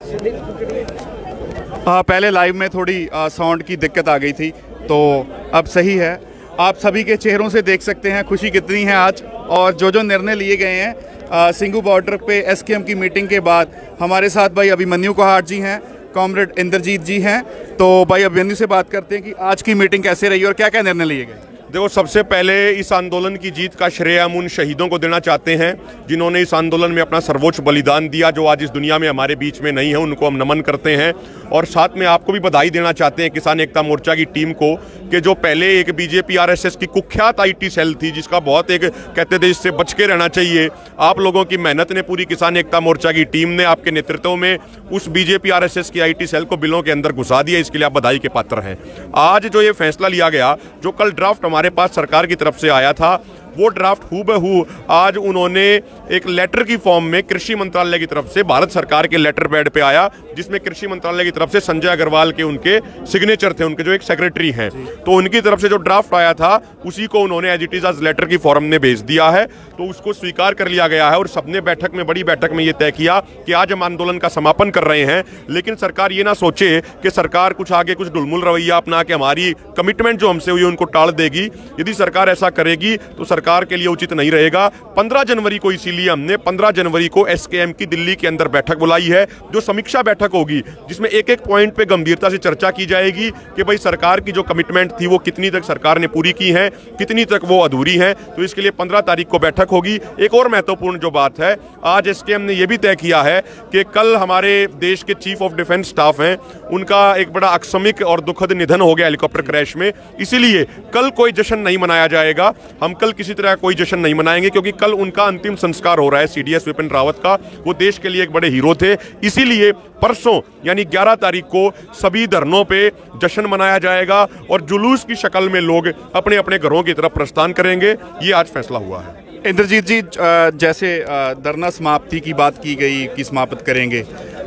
पहले लाइव में थोड़ी साउंड की दिक्कत आ गई थी, तो अब सही है। आप सभी के चेहरों से देख सकते हैं खुशी कितनी है आज, और जो निर्णय लिए गए हैं सिंघू बॉर्डर पे एसकेएम की मीटिंग के बाद। हमारे साथ भाई अभिमन्यु कोहाट जी हैं, कॉमरेड इंद्रजीत जी हैं। तो भाई अभिमन्यु से बात करते हैं कि आज की मीटिंग कैसे रही और क्या क्या निर्णय लिए गए। देखो, सबसे पहले इस आंदोलन की जीत का श्रेय हम उन शहीदों को देना चाहते हैं जिन्होंने इस आंदोलन में अपना सर्वोच्च बलिदान दिया, जो आज इस दुनिया में हमारे बीच में नहीं है। उनको हम नमन करते हैं और साथ में आपको भी बधाई देना चाहते हैं किसान एकता मोर्चा की टीम को, कि जो पहले एक बीजेपी आरएसएस की कुख्यात आईटी सेल थी, जिसका बहुत एक कहते थे इससे बच के रहना चाहिए। आप लोगों की मेहनत ने, पूरी किसान एकता मोर्चा की टीम ने आपके नेतृत्व में उस बीजेपी आरएसएस की आईटी सेल को बिलों के अंदर घुसा दिया। इसके लिए आप बधाई के पात्र हैं। आज जो ये फैसला लिया गया, जो कल ड्राफ्ट हमारे पास सरकार की तरफ से आया था, वो ड्राफ्ट हूबहू आज उन्होंने एक लेटर की फॉर्म में कृषि मंत्रालय की तरफ से भारत सरकार के लेटर पैड पे आया, जिसमें कृषि मंत्रालय की तरफ से संजय अग्रवाल के उनके सिग्नेचर थे, उनके जो एक सेक्रेटरी हैं। तो उनकी तरफ से जो ड्राफ्ट आया था उसी को उन्होंने एज इट इज आज लेटर की फॉर्म में भेज दिया है। तो उसको स्वीकार कर लिया गया है और सबने बैठक में, बड़ी बैठक में ये तय किया कि आज हम आंदोलन का समापन कर रहे हैं। लेकिन सरकार ये ना सोचे कि सरकार कुछ आगे कुछ ढुलमुल रवैया अपना के हमारी कमिटमेंट जो हमसे हुई उनको टाल देगी। यदि सरकार ऐसा करेगी तो सरकार के लिए उचित नहीं रहेगा। 15 जनवरी को, इसीलिए हमने 15 जनवरी को एसकेएम की दिल्ली के अंदर बैठक बुलाई है, जो समीक्षा बैठक होगी, जिसमें एक एक पॉइंट पे गंभीरता से चर्चा की जाएगी कि भाई सरकार की जो कमिटमेंट थी वो कितनी तक सरकार ने पूरी की है, कितनी तक वो अधूरी है। तो इसके लिए 15 तारीख को बैठक होगी। एक और महत्वपूर्ण जो बात है, आज एसकेएम ने यह भी तय किया है कि कल हमारे देश के चीफ ऑफ डिफेंस स्टाफ हैं, उनका एक बड़ा आकस्मिक और दुखद निधन हो गया हेलीकॉप्टर क्रैश में। इसीलिए कल कोई जश्न नहीं मनाया जाएगा। हम कल किसी तरह कोई जश्न नहीं मनाएंगे, क्योंकि कल उनका अंतिम संस्कार हो रहा है सीडीएस विपिन रावत का। वो देश के लिए एक बड़े हीरो थे। इसीलिए परसों यानी 11 तारीख को सभी धरनों पे जश्न मनाया जाएगा और जुलूस की शक्ल में लोग अपने अपने घरों की तरफ प्रस्थान करेंगे। ये आज फैसला हुआ है। इंद्रजीत जी, जैसे धरना समाप्ति की बात की गई कि समाप्त करेंगे,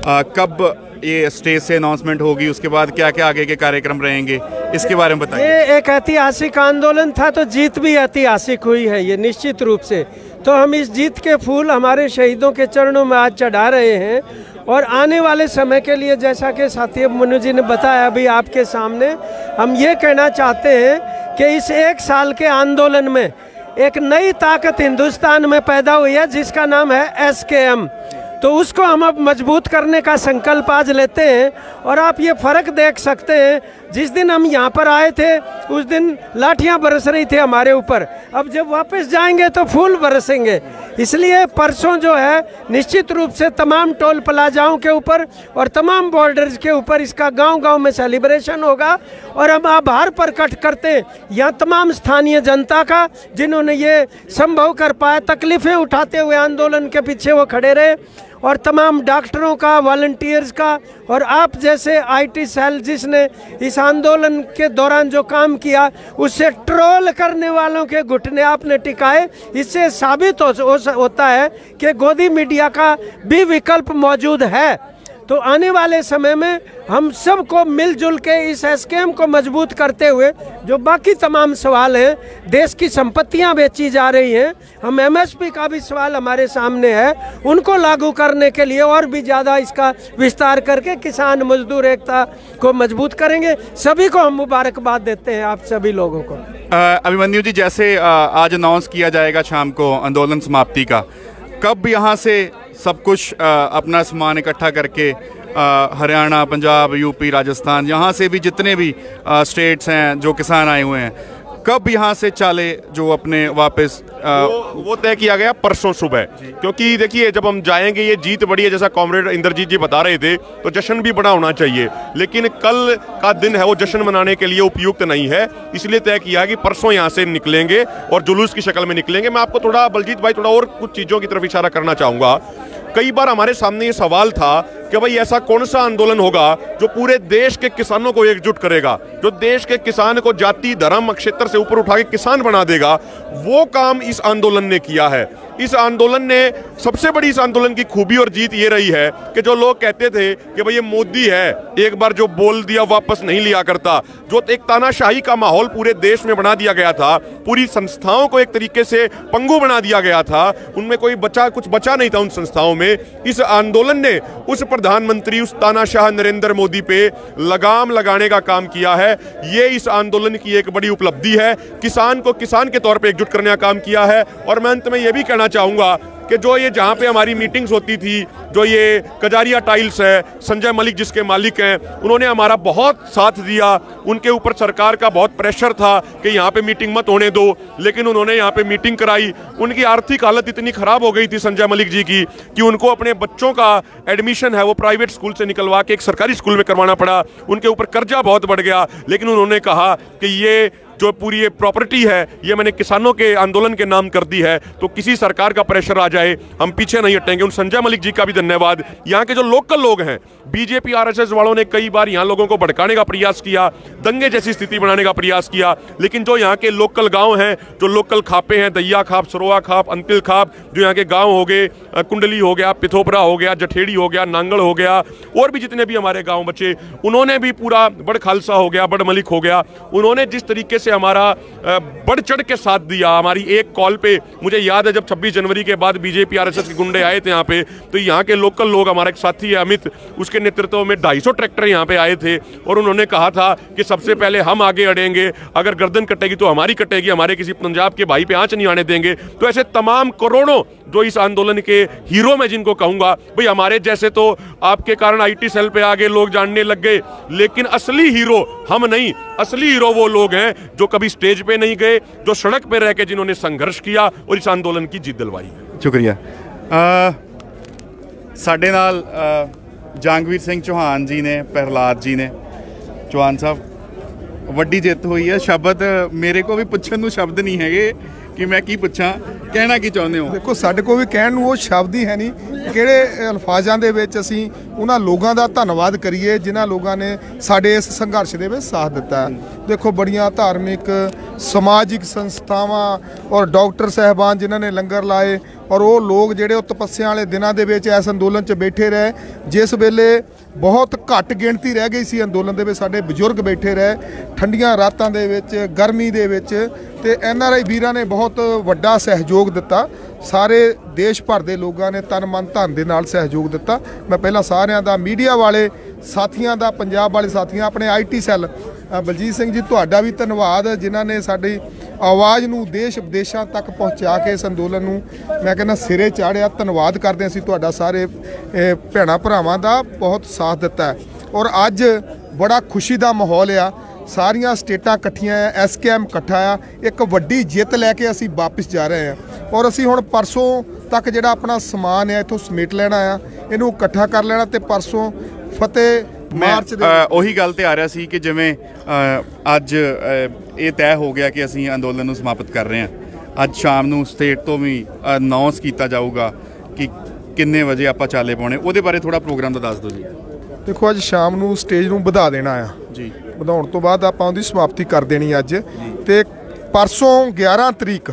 कब ये स्टेज से अनाउंसमेंट होगी, उसके बाद क्या क्या आगे के कार्यक्रम रहेंगे, इसके बारे में बताइए। ये एक ऐतिहासिक आंदोलन था, तो जीत भी ऐतिहासिक हुई है ये निश्चित रूप से। तो हम इस जीत के फूल हमारे शहीदों के चरणों में आज चढ़ा रहे हैं और आने वाले समय के लिए, जैसा कि साथी अभिमन्यु जी ने बताया अभी आपके सामने, हम ये कहना चाहते हैं कि इस एक साल के आंदोलन में एक नई ताकत हिंदुस्तान में पैदा हुई है, जिसका नाम है एसकेएम। तो उसको हम अब मजबूत करने का संकल्प आज लेते हैं। और आप ये फ़र्क देख सकते हैं, जिस दिन हम यहाँ पर आए थे उस दिन लाठियाँ बरस रही थी हमारे ऊपर, अब जब वापस जाएंगे तो फूल बरसेंगे। इसलिए परसों जो है निश्चित रूप से तमाम टोल प्लाजाओं के ऊपर और तमाम बॉर्डर्स के ऊपर इसका गांव-गांव में सेलिब्रेशन होगा। और हम आभार प्रकट करते हैं यहाँ तमाम स्थानीय जनता का, जिन्होंने ये संभव कर पाया, तकलीफ़ें उठाते हुए आंदोलन के पीछे वो खड़े रहे, और तमाम डॉक्टरों का, वॉलंटियर्स का, और आप जैसे आईटी सेल जिसने इस आंदोलन के दौरान जो काम किया, उससे ट्रोल करने वालों के घुटने आपने टिकाए। इससे साबित होता है कि गोदी मीडिया का भी विकल्प मौजूद है। तो आने वाले समय में हम सबको मिलजुल के इस एसकेएम को मजबूत करते हुए, जो बाकी तमाम सवाल हैं, देश की संपत्तियां बेची जा रही हैं, हम एमएसपी का भी सवाल हमारे सामने है, उनको लागू करने के लिए और भी ज़्यादा इसका विस्तार करके किसान मजदूर एकता को मजबूत करेंगे। सभी को हम मुबारकबाद देते हैं, आप सभी लोगों को। अभिमन्यु जी, जैसे आज अनाउंस किया जाएगा शाम को आंदोलन समाप्ति का, कब यहाँ से सब कुछ अपना सामान इकट्ठा करके हरियाणा, पंजाब, यूपी, राजस्थान, यहाँ से भी जितने भी स्टेट्स हैं जो किसान आए हुए हैं, कब यहाँ से चाले जो अपने वापस वो तय किया गया परसों सुबह। क्योंकि देखिए, जब हम जाएंगे, ये जीत बड़ी है, जैसा कॉमरेड इंद्रजीत जी बता रहे थे, तो जश्न भी बड़ा होना चाहिए। लेकिन कल का दिन है वो जश्न मनाने के लिए उपयुक्त नहीं है, इसलिए तय किया कि परसों यहाँ से निकलेंगे और जुलूस की शक्ल में निकलेंगे। मैं आपको थोड़ा, बलजीत भाई, थोड़ा और कुछ चीज़ों की तरफ इशारा करना चाहूँगा। कई बार हमारे सामने ये सवाल था कि भाई ऐसा कौन सा आंदोलन होगा जो पूरे देश के किसानों को एकजुट करेगा, जो देश के किसान को जाति, धर्म, क्षेत्र से ऊपर उठा के किसान बना देगा। वो काम इस आंदोलन ने किया है। इस आंदोलन ने, सबसे बड़ी इस आंदोलन की खूबी और जीत ये रही है कि जो लोग कहते थे कि भाई ये मोदी है, एक बार जो बोल दिया वापस नहीं लिया करता, जो एक तानाशाही का माहौल पूरे देश में बना दिया गया था, पूरी संस्थाओं को एक तरीके से पंगु बना दिया गया था, उनमें कोई कुछ बचा नहीं था उन संस्थाओं में। इस आंदोलन ने उस प्रधानमंत्री उस तानाशाह नरेंद्र मोदी पे लगाम लगाने का काम किया है। ये इस आंदोलन की एक बड़ी उपलब्धि है। किसान को किसान के तौर पे एकजुट करने का काम किया है। और मैं अंत में ये भी कहना चाहूँगा कि जो ये जहाँ पे हमारी मीटिंग्स होती थी, जो ये कजारिया टाइल्स है, संजय मलिक जिसके मालिक हैं, उन्होंने हमारा बहुत साथ दिया। उनके ऊपर सरकार का बहुत प्रेशर था कि यहाँ पे मीटिंग मत होने दो, लेकिन उन्होंने यहाँ पे मीटिंग कराई। उनकी आर्थिक हालत इतनी ख़राब हो गई थी संजय मलिक जी की कि उनको अपने बच्चों का एडमिशन है वो प्राइवेट स्कूल से निकलवा के एक सरकारी स्कूल में करवाना पड़ा। उनके ऊपर कर्जा बहुत बढ़ गया, लेकिन उन्होंने कहा कि ये जो पूरी ये प्रॉपर्टी है ये मैंने किसानों के आंदोलन के नाम कर दी है, तो किसी सरकार का प्रेशर आ जाए हम पीछे नहीं हटेंगे। उन संजय मलिक जी का भी धन्यवाद। यहाँ के जो लोकल लोग हैं, बीजेपी आरएसएस वालों ने कई बार यहाँ लोगों को भड़काने का प्रयास किया, दंगे जैसी स्थिति बनाने का प्रयास किया, लेकिन जो यहाँ के लोकल गाँव हैं, जो लोकल खापे हैं, दैया खाप, सरोआ खाप, अंतिल खाप, जो यहाँ के गाँव हो गए, कुंडली हो गया, पिथोपरा हो गया, जठेड़ी हो गया, नांगल हो गया, और भी जितने भी हमारे गाँव बचे, उन्होंने भी पूरा बड़ खालसा हो गया, बड़ मलिक हो गया, उन्होंने जिस तरीके से हमारा बढ़ चढ़ के साथ दिया। हमारी एक कॉल पे मुझे याद है जब 26 जनवरी के बाद बीजेपी आरएसएस के गुंडे आए थे यहाँ पे, तो यहाँ के लोकल लोग, हमारा एक साथी है अमित, उसके नेतृत्व में 250 ट्रैक्टर यहाँ पे आए थे और उन्होंने कहा था कि सबसे पहले हम आगे अड़ेंगे, अगर गर्दन कटेगी तो हमारी कटेगी, हमारे किसी पंजाब के भाई पे आंच नहीं आने देंगे। तो ऐसे तमाम करोड़ों जो इस आंदोलन के हीरो मैं जिनको कहूँगा, भाई हमारे जैसे तो आपके कारण आईटी सेल पे आगे लोग जानने लग गए, लेकिन असली हीरो हम नहीं, असली हीरो वो लोग हैं जो कभी स्टेज पे नहीं गए, जो सड़क पे रह के जिन्होंने संघर्ष किया और इस आंदोलन की जीत दिलवाई। शुक्रिया। साडे नाल जहांगीर सिंह चौहान जी ने, प्रहलाद जी ने, चौहान साहब वड्डी जित हुई है। शब्द मेरे को भी पुछण नूं शब्द नहीं है कि मैं की पुछां, कहना की चाਹੁੰਦੇ ਹੋ? देखो साडे को भी कहण नूं वो शब्द ही है नहीं, किहड़े अल्फाजां दे विच असीं उन्हां लोगां दा धन्नवाद करिए जिन्हां लोगां ने साडे इस संघर्ष दे विच साथ दिता है। देखो बड़ियां धार्मिक समाजिक संस्थावां और डॉक्टर साहबान जिन्हां ने लंगर लाए और वो लोग जिहड़े तपस्या वाले दिनां दे विच इस अंदोलन च बैठे रहे, जिस वेले बहुत घट गिणती रह गई सी अंदोलन दे विच साडे बजुर्ग बैठे रहे, ठंडियां रातां दे विच, गर्मी दे विच, ते NRI वीरां ने बहुत वड्डा सहयोग दिता। सारे देश भर के लोगों ने तन मन धन दे नाल सहयोग दिता। मैं पहला सारिਆਂ ਦਾ मीडिया वाले साथियों का, पंजाब वाले साथियों, अपने IT सैल बलजीत सिंह जी तुहाडा भी धन्नवाद जिन्हां ने साडी आवाज़ नूं देश विदेशों तक पहुँचा के इस अंदोलन नूं मैं कहना सिरे चाढ़िया। धन्नवाद करते हैं असीं तुहाडा सारे भैणां भरावां दा बहुत साथ दिता है। और अज बड़ा खुशी का माहौल आ, सारिया स्टेटां इकट्ठियां आ, SKM इकट्ठा आ, एक वड्डी जित लैके असीं वापस जा रहे हैं। और असीं हुण परसों तक जिहड़ा अपना समान है इत्थों समेट लेना आ, इहनूं इकट्ठा कर लेना ते परसों फतेह मार्च ਉਹੀ ਗੱਲ ਤੇ ਆ ਰਿਹਾ ਸੀ ਕਿ ਜਿਵੇਂ ਅੱਜ ਇਹ ਤੈਅ ਹੋ ਗਿਆ ਕਿ ਅਸੀਂ ਅੰਦੋਲਨ ਨੂੰ ਸਮਾਪਤ ਕਰ ਰਹੇ ਹਾਂ। ਅੱਜ ਸ਼ਾਮ ਨੂੰ ਸਟੇਟ ਤੋਂ ਵੀ ਅਨਾਉਂਸ ਕੀਤਾ ਜਾਊਗਾ ਕਿ ਕਿੰਨੇ ਵਜੇ ਆਪਾਂ ਚਾਲੇ ਪਾਉਣੇ, ਉਹਦੇ ਬਾਰੇ ਥੋੜਾ ਪ੍ਰੋਗਰਾਮ ਦਾ ਦੱਸ ਦਿਓ ਜੀ। देखो अज शाम नूं स्टेज नूं ਵਧਾ देना आ जी, ਵਧਾਉਣ ਤੋਂ ਬਾਅਦ ਆਪਾਂ ਉਹਦੀ ਸਮਾਪਤੀ ਕਰ ਦੇਣੀ ਅੱਜ ਤੇ परसों 11 तरीक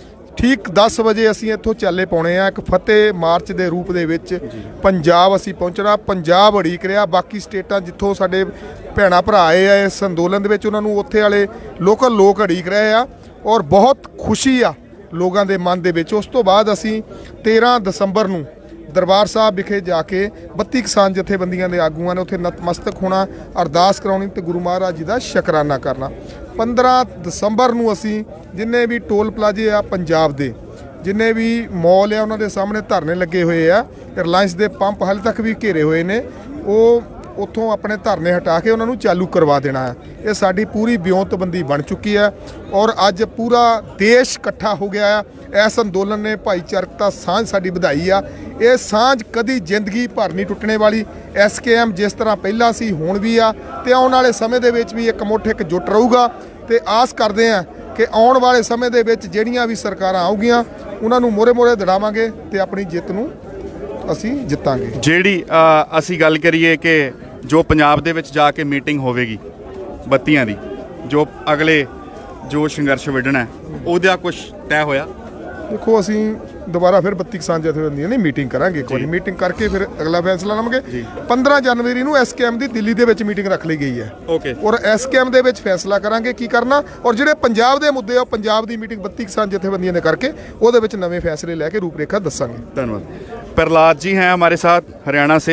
ठीक 10 वजे असीं इत्थों चाले पाने आ। एक फतेह मार्च के रूप दे विच पंजाब असीं पहुंचना। पंजाब अड़ीक रहा, बाकी स्टेटां जित्थों साडे भैणां भरा आए आ इस अंदोलन दे विच उन्हां नूं उत्थे वाले लोकल लोग अड़ीक रहे आ और बहुत खुशी आ लोगों के मन दे विच। उस तो बाद असीं 13 दसंबर नूं दरबार साहब विखे जाके 32 किसान जथेबंदियां दे आगूआं ने उत्थे नतमस्तक होना, अरदास कराउणी ते गुरु महाराज जी का शुकराना करना। 15 दसंबर नूं असीं जिन्ने भी टोल प्लाजे आ पंजाब दे, जिन्ने भी मॉल आ उन्हां दे सामने धरने लगे हुए आ, रिलायंस दे पंप हाले तक भी घेरे हुए ने, वो उत्थों अपने धरने हटा के उन्होंने चालू करवा देना है। ये साडी पूरी ब्योंतबंदी बन चुकी है और अज पूरा देश इकट्ठा हो गया है। इस अंदोलन ने भाईचारकता सांझ साडी ਵਧਾਈ आ। ये सांझ कदी जिंदगी भर नहीं टुटने वाली। SKM जिस तरह पहला सी हुण भी आ ते आउण वाले समय दे विच भी एक मुठ एक जुट रहूगा ते आस करते हैं कि आउण वाले समय दे विच ਜਿਹੜੀਆਂ भी सरकारां आउगियां उन्हां नूं मोरे दड़ावांगे ते अपनी जित नूं असीं जितांगे। ਜਿਹੜੀ ਅਸੀਂ ਗੱਲ ਕਰੀਏ कि जो पंजाब ਦੇ ਵਿੱਚ ਜਾ ਕੇ ਮੀਟਿੰਗ ਹੋਵੇਗੀ ਬੱਤੀਆਂ ਦੀ, ਜੋ ਅਗਲੇ ਜੋ ਸੰਘਰਸ਼ ਵਿੱਢਣਾ ਹੈ, ਉਹਦਾ ਕੁਝ ਤੈਅ ਹੋਇਆ? देखो असीं दोबारा फिर 32 किसान जथेबंदियां ने मीटिंग करांगे, एक बारी मीटिंग करके फिर अगला फैसला लवांगे। 15 जनवरी नूं SKM दी दिल्ली दे विच मीटिंग रख ली गई है ओके, और SKM दे विच फैसला करांगे की करना, और जिहड़े पंजाब दे मुद्दे आ पंजाब दी मीटिंग 32 किसान जथेबंदियां ने करके ਉਹਦੇ ਵਿੱਚ ਨਵੇਂ फैसले लैके रूपरेखा दसांगे। धन्यवाद। प्रहलाद जी हैं हमारे साथ हरियाणा से।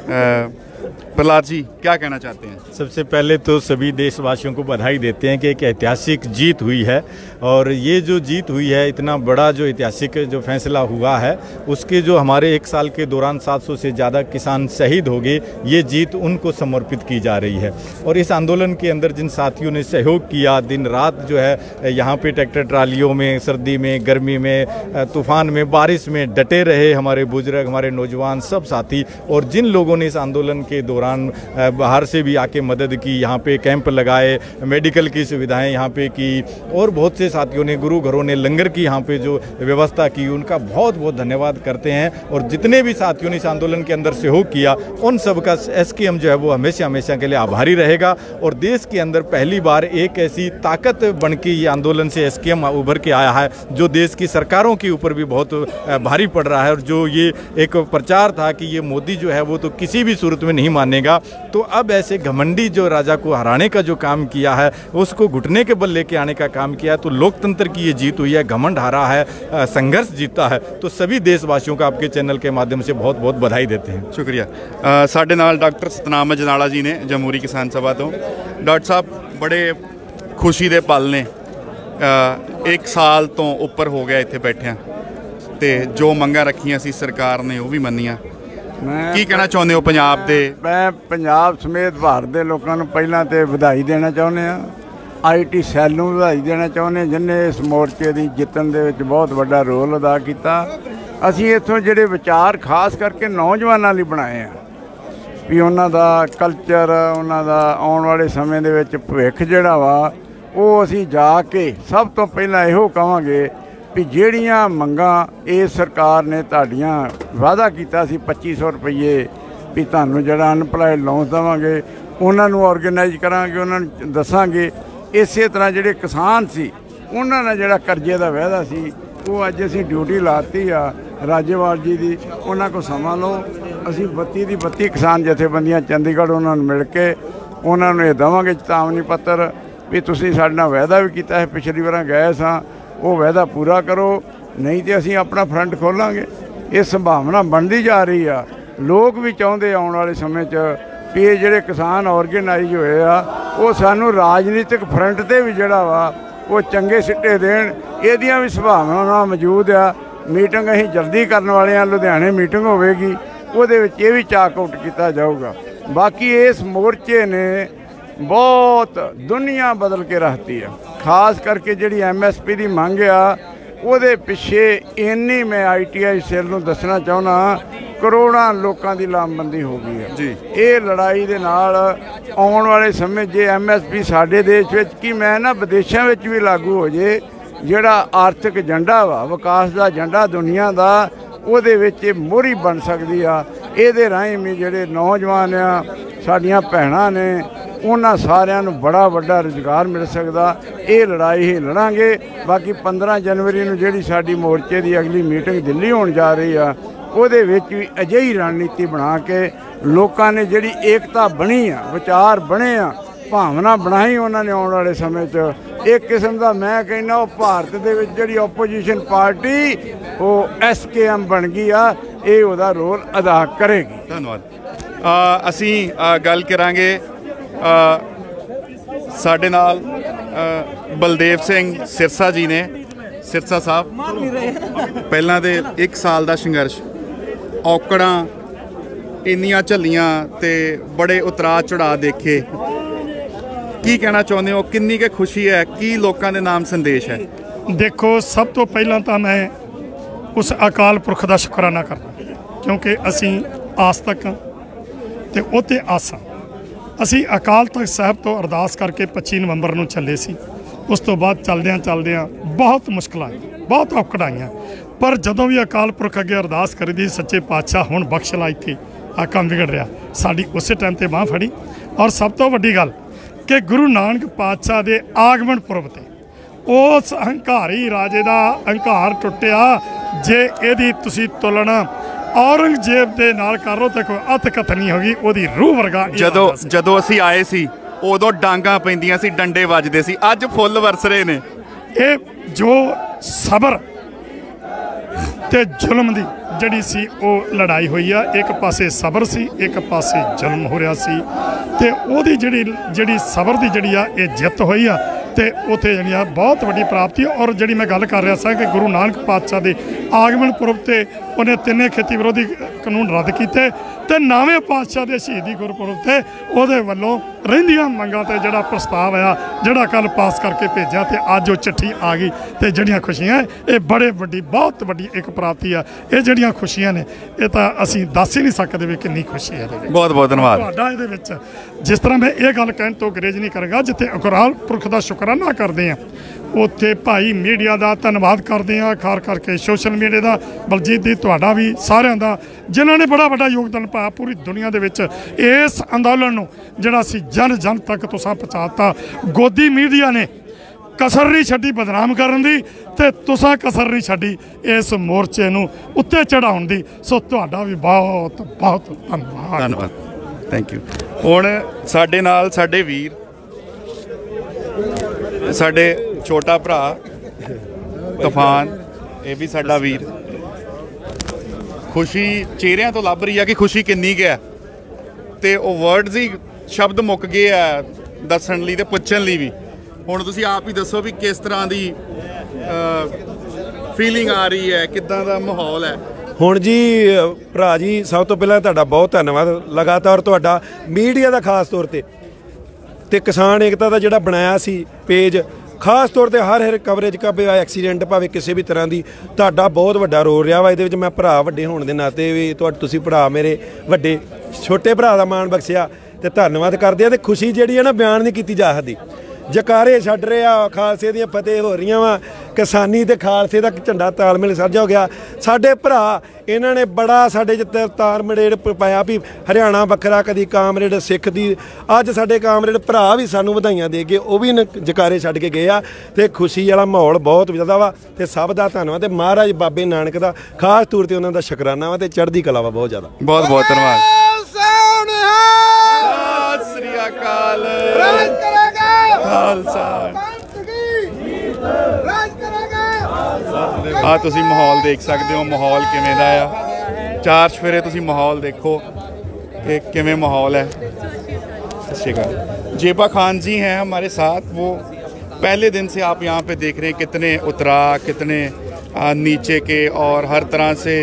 प्रहलाद जी क्या कहना चाहते हैं? सबसे पहले तो सभी देशवासियों को बधाई देते हैं कि एक ऐतिहासिक जीत हुई है, और ये जो जीत हुई है, इतना बड़ा जो ऐतिहासिक जो फैसला हुआ है, उसके जो हमारे 1 साल के दौरान 700 से ज़्यादा किसान शहीद हो गए, ये जीत उनको समर्पित की जा रही है। और इस आंदोलन के अंदर जिन साथियों ने सहयोग किया, दिन रात जो है यहाँ पे ट्रैक्टर ट्रालियों में, सर्दी में, गर्मी में, तूफान में, बारिश में डटे रहे हमारे बुजुर्ग, हमारे नौजवान सब साथी, और जिन लोगों ने इस आंदोलन के दौरान बाहर से भी आके मदद की, यहाँ पे कैंप लगाए, मेडिकल की सुविधाएं यहाँ पे की, और बहुत से साथियों ने, गुरु घरों ने लंगर की यहाँ पे जो व्यवस्था की, उनका बहुत बहुत धन्यवाद करते हैं। और जितने भी साथियों ने इस आंदोलन के अंदर सहयोग किया, उन सब का एसकेएम जो है वो हमेशा हमेशा के लिए आभारी रहेगा। और देश के अंदर पहली बार एक ऐसी ताकत बन के ये आंदोलन से एसकेएम उभर के आया है, जो देश की सरकारों के ऊपर भी बहुत भारी पड़ रहा है। और जो ये एक प्रचार था कि ये मोदी जो है वो तो किसी भी सूरत में नहीं मानेगा, तो अब ऐसे घमंडी जो राजा को हराने का जो काम किया है, उसको घुटने के बल लेके आने का काम किया है, तो लोकतंत्र की ये जीत हुई है, घमंड हारा है, संघर्ष जीता है। तो सभी देशवासियों का आपके चैनल के माध्यम से बहुत बहुत बधाई देते हैं। शुक्रिया। साढ़े नाल डॉक्टर सतनाम अजनाला जी ने जमहूरी किसान सभा तो। डॉक्टर साहब बड़े खुशी दे पल ने, 1 साल तो उपर हो गया इत्थे बैठिया, ते जो मंगा रखियां सी सरकार ने वो भी मन्नियां। ਕੀ ਕਹਿਣਾ ਚਾਹੁੰਦੇ ਹੋ ਪੰਜਾਬ ਦੇ? ਮੈਂ ਪੰਜਾਬ ਸਮੇਤ ਭਾਰਤ ਦੇ ਲੋਕਾਂ ਨੂੰ ਪਹਿਲਾਂ ਤੇ ਵਧਾਈ ਦੇਣਾ ਚਾਹੁੰਦੇ ਆ। ਆਈਟੀ ਸੈੱਲ ਨੂੰ ਵਧਾਈ ਦੇਣਾ ਚਾਹੁੰਦੇ, ਜਿਨ੍ਹਾਂ ਇਸ ਮੋਰਚੇ ਦੀ ਜਿੱਤਣ ਦੇ ਵਿੱਚ ਬਹੁਤ ਵੱਡਾ ਰੋਲ ਅਦਾ ਕੀਤਾ। ਅਸੀਂ ਇੱਥੋਂ ਜਿਹੜੇ ਵਿਚਾਰ ਖਾਸ ਕਰਕੇ ਨੌਜਵਾਨਾਂ ਲਈ ਬਣਾਏ ਆ, ਵੀ ਉਹਨਾਂ ਦਾ ਕਲਚਰ, ਉਹਨਾਂ ਦਾ ਆਉਣ ਵਾਲੇ ਸਮੇਂ ਦੇ ਵਿੱਚ ਭਵਿੱਖ ਜਿਹੜਾ ਵਾ, ਉਹ ਅਸੀਂ ਜਾ ਕੇ ਸਭ ਤੋਂ ਪਹਿਲਾਂ ਇਹੋ ਕਹਾਂਗੇ ਵੀ ਜਿਹੜੀਆਂ ਮੰਗਾਂ ਇਸ ਸਰਕਾਰ ਨੇ ਤੁਹਾਡੀਆਂ ਵਾਅਦਾ ਕੀਤਾ ਸੀ 2500 ਰੁਪਈਏ ਵੀ ਤੁਹਾਨੂੰ ਜਿਹੜਾ ਅਨਪਲਾਈਡ ਲੋਨ ਦੇਵਾਂਗੇ, ਉਹਨਾਂ ਨੂੰ ਆਰਗੇਨਾਈਜ਼ ਕਰਾਂਗੇ, ਉਹਨਾਂ ਨੂੰ ਦੱਸਾਂਗੇ। ਇਸੇ ਤਰ੍ਹਾਂ ਜਿਹੜੇ ਕਿਸਾਨ ਸੀ, ਉਹਨਾਂ ਨਾਲ ਜਿਹੜਾ ਕਰਜ਼ੇ ਦਾ ਵਾਅਦਾ ਸੀ, ਉਹ ਅੱਜ ਅਸੀਂ ਡਿਊਟੀ ਲਾਤੀ ਆ ਰਾਜੇਵਾਲ ਜੀ ਦੀ। ਉਹਨਾਂ ਕੋਲ ਸਮਾਂ ਲਓ, ਅਸੀਂ 32 ਦੀ 32 ਕਿਸਾਨ ਜਥੇਬੰਦੀਆਂ ਚੰਡੀਗੜ੍ਹ ਉਹਨਾਂ ਨੂੰ ਮਿਲ ਕੇ ਉਹਨਾਂ ਨੂੰ ਇਹ ਦੇਵਾਂਗੇ ਚੇਤਾਵਨੀ ਪੱਤਰ ਵੀ ਤੁਸੀਂ ਸਾਡੇ ਨਾਲ ਵਾਅਦਾ ਵੀ ਕੀਤਾ ਹੈ, ਪਿਛਲੀ ਵਾਰਾਂ ਗਏ ਸਾਂ, ਉਹ ਵਾਅਦਾ ਪੂਰਾ ਕਰੋ, ਨਹੀਂ ਤੇ ਅਸੀਂ ਆਪਣਾ ਫਰੰਟ ਖੋਲਾਂਗੇ। ਇਹ ਸੰਭਾਵਨਾ ਬਣਦੀ ਜਾ ਰਹੀ ਆ। ਲੋਕ ਵੀ ਚਾਹੁੰਦੇ ਆਉਣ ਵਾਲੇ ਸਮੇਂ 'ਚ ਵੀ ਇਹ ਜਿਹੜੇ ਕਿਸਾਨ ਆਰਗੇਨਾਈਜ਼ ਹੋਏ ਆ, ਉਹ ਸਾਨੂੰ ਰਾਜਨੀਤਿਕ ਫਰੰਟ 'ਤੇ ਵੀ ਜਿਹੜਾ ਵਾ ਉਹ ਚੰਗੇ ਸਿੱਟੇ ਦੇਣ। ਇਹਦੀਆਂ ਵੀ ਸੰਭਾਵਨਾਵਾਂ ਮੌਜੂਦ ਆ। ਮੀਟਿੰਗ ਅਸੀਂ ਜਲਦੀ ਕਰਨ ਵਾਲੇ ਆ, ਲੁਧਿਆਣੇ ਮੀਟਿੰਗ ਹੋਵੇਗੀ, ਉਹਦੇ ਵਿੱਚ ਇਹ ਵੀ ਚਾਕ ਆਊਟ ਕੀਤਾ ਜਾਊਗਾ। ਬਾਕੀ ਇਸ ਮੋਰਚੇ ਨੇ ਬਹੁਤ ਦੁਨੀਆ ਬਦਲ ਕੇ ਰੱਖਤੀ ਆ। ਖਾਸ ਕਰਕੇ ਜਿਹੜੀ MSP ਦੀ ਮੰਗ ਆ, ਉਹਦੇ ਪਿੱਛੇ ਇੰਨੀ ਮੈਂ ITI ਸੈੱਲ ਨੂੰ ਦੱਸਣਾ ਚਾਹੁੰਦਾ, ਕਰੋੜਾਂ ਲੋਕਾਂ ਦੀ ਲਾਮਬੰਦੀ ਹੋ ਗਈ ਹੈ ਜੀ। ਇਹ ਲੜਾਈ ਦੇ ਨਾਲ ਆਉਣ ਵਾਲੇ ਸਮੇਂ ਜੇ MSP ਸਾਡੇ ਦੇਸ਼ ਵਿੱਚ ਕੀ ਮੈਂ ਨਾ ਵਿਦੇਸ਼ਾਂ ਵਿੱਚ ਵੀ ਲਾਗੂ ਹੋ ਜੇ, ਜਿਹੜਾ ਆਰਥਿਕ ਏਜੰਡਾ ਵਾ, ਵਿਕਾਸ ਦਾ ਏਜੰਡਾ ਦੁਨੀਆ ਦਾ, ਉਹਦੇ ਵਿੱਚ ਇਹ ਮੋਹਰੀ ਬਣ ਸਕਦੀ ਆ। ਇਹਦੇ ਰਾਹੀਂ ਵੀ ਜਿਹੜੇ ਨੌਜਵਾਨ ਆ, ਸਾਡੀਆਂ ਭੈਣਾਂ ਨੇ, ਉਹਨਾਂ ਸਾਰਿਆਂ ਨੂੰ ਬੜਾ ਵੱਡਾ ਰੁਜ਼ਗਾਰ ਮਿਲ ਸਕਦਾ। ਇਹ ਲੜਾਈ ਹੀ ਲੜਾਂਗੇ। ਬਾਕੀ 15 ਜਨਵਰੀ ਨੂੰ ਜਿਹੜੀ ਸਾਡੀ ਮੋਰਚੇ ਦੀ ਅਗਲੀ ਮੀਟਿੰਗ ਦਿੱਲੀ ਹੋਣ ਜਾ ਰਹੀ ਆ, ਉਹਦੇ ਵਿੱਚ ਵੀ ਅਜਿਹੀ ਰਣਨੀਤੀ ਬਣਾ ਕੇ ਲੋਕਾਂ ਨੇ ਜਿਹੜੀ ਏਕਤਾ ਬਣੀ ਆ, ਵਿਚਾਰ ਬਣੇ ਆ, ਭਾਵਨਾ ਬਣਾਈ ਉਹਨਾਂ ਨੇ ਆਉਣ ਵਾਲੇ ਸਮੇਂ 'ਚ, ਇੱਕ ਕਿਸਮ ਦਾ ਮੈਂ ਕਹਿੰਦਾ ਉਹ ਭਾਰਤ ਦੇ ਵਿੱਚ ਜਿਹੜੀ ਓਪੋਜੀਸ਼ਨ ਪਾਰਟੀ ਉਹ SKM ਬਣ ਗਈ ਆ, ਇਹ ਉਹਦਾ ਰੋਲ ਅਦਾ ਕਰੇਗੀ। ਧੰਨਵਾਦ। ਅਸੀਂ ਗੱਲ ਕਰਾਂਗੇ ਸਾਡੇ ਨਾਲ ਬਲਦੇਵ ਸਿੰਘ ਸਿਰਸਾ ਜੀ ਨੇ। ਸਿਰਸਾ ਸਾਹਿਬ, ਪਹਿਲਾਂ ਦੇ 1 ਸਾਲ ਦਾ ਸੰਘਰਸ਼, ਔਕੜਾਂ ਇੰਨੀਆਂ ਝੱਲੀਆਂ ਤੇ ਬੜੇ ਉਤਰਾਅ ਚੜਾਅ ਦੇਖੇ, ਕੀ ਕਹਿਣਾ ਚਾਹੁੰਦੇ ਹੋ? ਕਿੰਨੀ ਕੁ ਖੁਸ਼ੀ ਹੈ? ਕੀ ਲੋਕਾਂ ਦੇ ਨਾਮ ਸੰਦੇਸ਼ ਹੈ? ਦੇਖੋ, ਸਭ ਤੋਂ ਪਹਿਲਾਂ ਤਾਂ ਮੈਂ ਉਸ ਅਕਾਲ ਪੁਰਖ ਦਾ ਸ਼ੁਕਰਾਨਾ ਕਰਦਾ, ਕਿਉਂਕਿ ਅਸੀਂ ਆਸ ਤੱਕ ਤੇ ਉਹ 'ਤੇ ਆਸਾਂ। ਅਸੀਂ ਅਕਾਲ ਤਖਤ ਸਾਹਿਬ ਤੋਂ ਅਰਦਾਸ ਕਰਕੇ 25 ਨਵੰਬਰ ਨੂੰ ਚੱਲੇ ਸੀ। ਉਸ ਤੋਂ ਬਾਅਦ ਚੱਲਦਿਆਂ ਬਹੁਤ ਮੁਸ਼ਕਲਾਂ ਆਈਆਂ, ਬਹੁਤ ਔਕੜਾਂ ਆਈਆਂ, ਪਰ ਜਦੋਂ ਵੀ ਅਕਾਲ ਪੁਰਖ ਅੱਗੇ ਅਰਦਾਸ ਕਰੀਦੀ, ਸੱਚੇ ਪਾਤਸ਼ਾਹ ਹੁਣ ਬਖਸ਼ ਲਾ, ਇੱਥੇ ਆ ਕੰਮ ਵਿਗੜ ਰਿਹਾ, ਸਾਡੀ ਉਸੇ ਟਾਈਮ 'ਤੇ ਬਾਂਹ ਫੜੀ। ਔਰ ਸਭ ਤੋਂ ਵੱਡੀ ਗੱਲ ਕਿ ਗੁਰੂ ਨਾਨਕ ਪਾਤਸ਼ਾਹ ਦੇ ਆਗਮਨ ਪੁਰਬ 'ਤੇ ਉਸ ਹੰਕਾਰੀ ਰਾਜੇ ਦਾ ਹੰਕਾਰ ਟੁੱਟਿਆ। ਜੇ ਇਹਦੀ ਤੁਸੀਂ ਤੁਲਨਾ ਔਰੰਗਜ਼ੇਬ ਦੇ ਨਾਲ ਕਰ ਲਓ ਤਾਂ ਕੋਈ ਅੱਤ ਕਥ ਨਹੀਂ ਹੋਗੀ, ਉਹਦੀ ਰੂਹ ਵਰਗਾ। ਜਦੋਂ ਅਸੀਂ ਆਏ ਸੀ ਉਦੋਂ ਡਾਂਗਾਂ ਪੈਂਦੀਆਂ ਸੀ, ਡੰਡੇ ਵੱਜਦੇ ਸੀ, ਅੱਜ ਫੁੱਲ ਵਰਸ ਰਹੇ ਨੇ। ਇਹ ਜੋ ਸਬਰ ਤੇ ਜ਼ੁਲਮ ਦੀ ਜਿਹੜੀ ਸੀ ਉਹ ਲੜਾਈ ਹੋਈ ਆ। ਇੱਕ ਪਾਸੇ ਸਬਰ ਸੀ, ਇੱਕ ਪਾਸੇ ਜ਼ੁਲਮ ਹੋ ਰਿਹਾ ਸੀ, ਤੇ ਉਹਦੀ ਜਿਹੜੀ ਸਬਰ ਦੀ ਜਿਹੜੀ ਆ ਇਹ ਜਿੱਤ ਹੋਈ ਆ। ਤੇ ਉੱਥੇ ਜਿਹੜੀ ਆ ਬਹੁਤ ਵੱਡੀ ਪ੍ਰਾਪਤੀ। ਔਰ ਜਿਹੜੀ ਮੈਂ ਗੱਲ ਕਰ ਰਿਹਾ ਸਾਂ ਕਿ ਗੁਰੂ ਨਾਨਕ ਪਾਤਸ਼ਾਹ ਦੇ ਆਗਮਨ ਪੁਰਬ ਤੇ ਉਹਨੇ ਤਿੰਨੇ ਖੇਤੀ ਵਿਰੋਧੀ ਕਾਨੂੰਨ ਰੱਦ ਕੀਤੇ, ਤੇ 9ਵੇਂ ਪਾਤਸ਼ਾਹ ਦੇ ਸ਼ਹੀਦੀ ਗੁਰਪੁਰਬ ਤੇ ਉਹਦੇ ਵੱਲੋਂ ਰਹਿੰਦੀਆਂ ਮੰਗਾਂ ਤੇ ਜਿਹੜਾ ਪ੍ਰਸਤਾਵ ਆਇਆ, ਜਿਹੜਾ ਕੱਲ ਪਾਸ ਕਰਕੇ ਭੇਜਿਆ, ਤੇ ਅੱਜ ਉਹ ਚਿੱਠੀ ਆ ਗਈ। ਤੇ ਜਿਹੜੀਆਂ ਖੁਸ਼ੀਆਂ ਇਹ ਬੜੇ ਵੱਡੀ ਬਹੁਤ ਵੱਡੀ ਇੱਕ ਪ੍ਰਾਪਤੀ ਆ। ਇਹ ਜਿਹੜੀਆਂ ਖੁਸ਼ੀਆਂ ਨੇ ਇਹ ਤਾਂ ਅਸੀਂ ਦੱਸ ਹੀ ਨਹੀਂ ਸਕਦੇ ਵੀ ਕਿੰਨੀ ਖੁਸ਼ੀ ਹੈ ਇਹਦੇ ਵਿੱਚ। ਬਹੁਤ ਬਹੁਤ ਧੰਨਵਾਦ ਤੁਹਾਡਾ ਇਹਦੇ ਵਿੱਚ। ਜਿਸ ਤਰ੍ਹਾਂ ਮੈਂ ਇਹ ਗੱਲ ਕਹਿਣ ਤੋਂ ਗੁਰੇਜ਼ ਨਹੀਂ ਕਰਾਂਗਾ, ਜਿੱਥੇ ਅਕਾਲ ਪੁਰਖ ਦਾ ਸ਼ੁਕਰਾਨਾ ਕਰਦੇ ਹਾਂ ਉੱਥੇ ਭਾਈ ਮੀਡੀਆ ਦਾ ਧੰਨਵਾਦ ਕਰਦੇ ਹਾਂ, ਖਾਸ ਕਰਕੇ ਸੋਸ਼ਲ ਮੀਡੀਆ ਦਾ, ਬਲਜੀਤ ਦੀ, ਤੁਹਾਡਾ ਵੀ, ਸਾਰਿਆਂ ਦਾ, ਜਿਨ੍ਹਾਂ ਨੇ ਬੜਾ ਵੱਡਾ ਯੋਗਦਾਨ ਪਾਇਆ ਪੂਰੀ ਦੁਨੀਆ ਦੇ ਵਿੱਚ ਇਸ ਅੰਦੋਲਨ ਨੂੰ ਜਿਹੜਾ ਸੀ ਜਨ ਜਨ ਤੱਕ ਤੁਸੀਂ ਪਹੁੰਚਾਤਾ। ਗੋਦੀ ਮੀਡੀਆ ਨੇ ਕਸਰ ਨਹੀਂ ਛੱਡੀ ਬਦਨਾਮ ਕਰਨ ਦੀ, ਤੇ ਤੁਸੀਂ ਕਸਰ ਨਹੀਂ ਛੱਡੀ ਇਸ ਮੋਰਚੇ ਨੂੰ ਉੱਤੇ ਚੜਾਉਣ ਦੀ। ਸੋ ਤੁਹਾਡਾ ਵੀ ਬਹੁਤ ਬਹੁਤ ਧੰਨਵਾਦ। ਧੰਨਵਾਦ, ਥੈਂਕ ਯੂ। ਹੁਣ ਸਾਡੇ ਨਾਲ ਸਾਡੇ ਵੀਰ, ਸਾਡੇ ਛੋਟਾ ਭਰਾ ਤੂਫਾਨ, ਇਹ ਵੀ ਸਾਡਾ ਵੀਰ। ਖੁਸ਼ੀ ਚਿਹਰਿਆਂ ਤੋਂ ਲੱਭ ਰਹੀ ਆ ਕਿ ਖੁਸ਼ੀ ਕਿੰਨੀ ਕੁ ਹੈ, ਤੇ ਉਹ ਵਰਡਸ ਹੀ ਸ਼ਬਦ ਮੁੱਕ ਗਏ ਆ ਦੱਸਣ ਲਈ ਤੇ ਪੁੱਛਣ ਲਈ ਵੀ। ਹੁਣ ਤੁਸੀਂ ਆਪ ਹੀ ਦੱਸੋ ਵੀ ਕਿਸ ਤਰ੍ਹਾਂ ਦੀ ਫੀਲਿੰਗ ਆ ਰਹੀ ਹੈ, ਕਿੱਦਾਂ ਦਾ ਮਾਹੌਲ ਹੈ? ਹੁਣ ਜੀ ਭਰਾ ਜੀ, ਸਭ ਤੋਂ ਪਹਿਲਾਂ ਤੁਹਾਡਾ ਬਹੁਤ ਧੰਨਵਾਦ ਲਗਾਤਾਰ ਤੁਹਾਡਾ ਮੀਡੀਆ ਦਾ, ਖਾਸ ਤੌਰ ਤੇ ਕਿਸਾਨ ਏਕਤਾ ਦਾ ਜਿਹੜਾ ਬਣਾਇਆ ਸੀ ਪੇਜ, ਖਾਸ ਤੌਰ ਤੇ ਹਰ ਕਵਰੇਜ ਭਾਵੇਂ ਐਕਸੀਡੈਂਟ ਭਾਵੇਂ ਕਿਸੇ ਵੀ ਤਰ੍ਹਾਂ ਦੀ, ਤੁਹਾਡਾ ਬਹੁਤ ਵੱਡਾ ਰੋਲ ਰਿਹਾ ਵਾ ਇਹਦੇ ਵਿੱਚ। ਮੈਂ ਭਰਾ ਵੱਡੇ ਹੋਣ ਦੇ ਨਾਤੇ ਵੀ ਤੁਸੀਂ ਭਰਾ ਮੇਰੇ ਵੱਡੇ ਛੋਟੇ ਭਰਾ ਦਾ ਮਾਣ ਬਖਸ਼ਿਆ, ਤੇ ਧੰਨਵਾਦ ਕਰਦੇ ਆ। ਤੇ ਖੁਸ਼ੀ ਜਿਹੜੀ ਹੈ ਨਾ ਬਿਆਨ ਨਹੀਂ ਕੀਤੀ ਜਾ ਸਕਦੀ। ਜਕਾਰੇ ਛੱਡ ਰਹੇ ਆ, ਖਾਲਸੇ ਦੀਆਂ ਫਤਿਹ ਹੋ ਰਹੀਆਂ ਵਾ, ਕਿਸਾਨੀ ਤੇ ਖਾਲਸੇ ਦਾ ਝੰਡਾ ਤਾਲਮੇਲ ਸਾਂਝਾ ਹੋ ਗਿਆ। ਸਾਡੇ ਭਰਾ ਇਹਨਾਂ ਨੇ ਬੜਾ ਸਾਡੇ 'ਚ ਤਾਲਮੇਲ ਪਾਇਆ ਵੀ ਹਰਿਆਣਾ ਵੱਖਰਾ, ਕਦੀ ਕਾਮਰੇਡ ਸਿੱਖ ਦੀ। ਅੱਜ ਸਾਡੇ ਕਾਮਰੇਡ ਭਰਾ ਵੀ ਸਾਨੂੰ ਵਧਾਈਆਂ ਦੇ ਕੇ ਉਹ ਵੀ ਜਕਾਰੇ ਛੱਡ ਕੇ ਗਏ ਆ, ਤੇ ਖੁਸ਼ੀ ਵਾਲਾ ਮਾਹੌਲ ਬਹੁਤ ਜ਼ਿਆਦਾ ਵਾ। ਤੇ ਸਭ ਦਾ ਧੰਨਵਾਦ, ਤੇ ਮਹਾਰਾਜ ਬਾਬੇ ਨਾਨਕ ਦਾ ਖਾਸ ਤੌਰ ਤੇ ਉਹਨਾਂ ਦਾ ਸ਼ੁਕਰਾਨਾ ਵਾ, ਤੇ ਚੜ੍ਹਦੀ ਕਲਾ ਵਾ ਬਹੁਤ ਜ਼ਿਆਦਾ। ਬਹੁਤ ਬਹੁਤ ਧੰਨਵਾਦ। ਸਤਿ ਸ੍ਰੀ ਅਕਾਲ। ਆ ਤੁਸੀਂ ਮਾਹੌਲ ਦੇਖ ਸਕਦੇ ਹੋ, ਮਾਹੌਲ ਕਿਵੇਂ ਦਾ ਆ। ਚਾਰ ਚੁਫੇਰੇ ਤੁਸੀਂ ਮਾਹੌਲ ਦੇਖੋ कि किमें माहौल है। जेबा खान जी हैं हमारे साथ, वो पहले दिन से आप यहाँ पे देख रहे हैं कितने उतराव, कितने नीचे के, और हर तरह से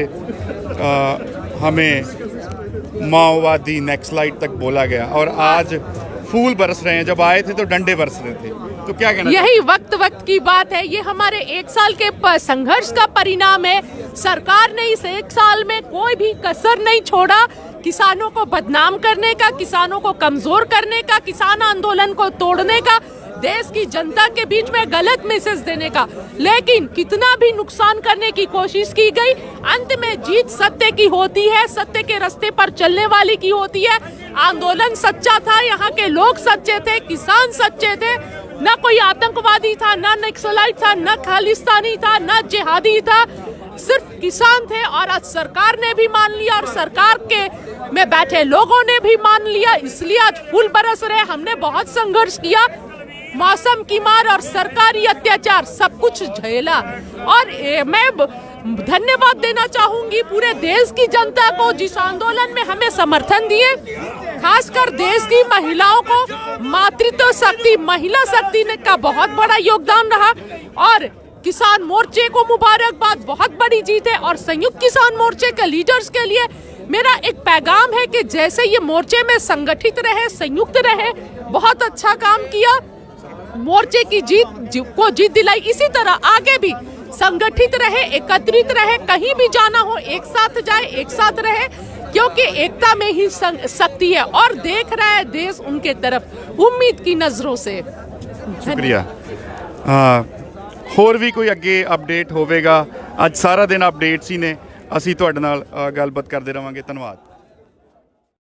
हमें माओवादी नक्सलाइट तक बोला गया, और आज फूल बरस रहे हैं। जब आए थे तो डंडे बरस रहे थे, तो क्या कहना? यही वक्त की बात है। ये हमारे 1 साल के संघर्ष का परिणाम है। सरकार ने इस 1 साल में कोई भी कसर नहीं छोड़ा किसानों को बदनाम करने का, किसानों को कमजोर करने का, किसान आंदोलन को तोड़ने का, देश की जनता के बीच में गलत मैसेज देने का। लेकिन कितना भी नुकसान करने की कोशिश की गई, अंत में जीत सत्य की होती है, सत्य के रास्ते पर चलने वाली की होती है। आंदोलन सच्चा था, यहाँ के लोग सच्चे थे, किसान सच्चे थे, न कोई आतंकवादी था, न नक्सलाइट था, न खालिस्तानी था, न जिहादी था, सिर्फ किसान थे। और आज सरकार ने भी मान लिया और सरकार के में बैठे लोगों ने भी मान लिया, इसलिए आज फूल बरस रहे। हमने बहुत संघर्ष किया, मौसम की मार और सरकारी अत्याचार सब कुछ झेला, और मैं धन्यवाद देना चाहूंगी पूरे देश की जनता को जिस आंदोलन में हमें समर्थन दिए, खासकर देश की महिलाओं को। मातृत्व शक्ति, महिला शक्ति ने का बहुत बड़ा योगदान रहा, और किसान मोर्चे को मुबारकबाद, बहुत बड़ी जीत है। और संयुक्त किसान मोर्चे के लीडर्स के लिए मेरा एक पैगाम है कि जैसे ये मोर्चे में संगठित रहे, संयुक्त रहे, बहुत अच्छा काम किया, मोर्चे की जीत दिलाई, इसी तरह आगे भी संगठित रहे, एकत्रित रहे, कहीं भी जाना हो एक साथ जाए, एक साथ रहे, क्योंकि एकता में ही शक्ति है। और देख रहा है देश उनके तरफ उम्मीद की नजरों से। शुक्रिया। होर भी कोई अगे अपडेट होवेगा, अज सारा दिन अपडेट्स ही ने, असीं तुहाडे नाल गलबात करते रहांगे। धन्यवाद।